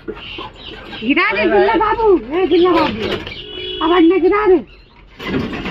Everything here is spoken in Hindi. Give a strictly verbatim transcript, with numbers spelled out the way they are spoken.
गिरा दे दुल्ला बाबू, ए दुल्ला बाबू, अब अन्ना गिरा दे।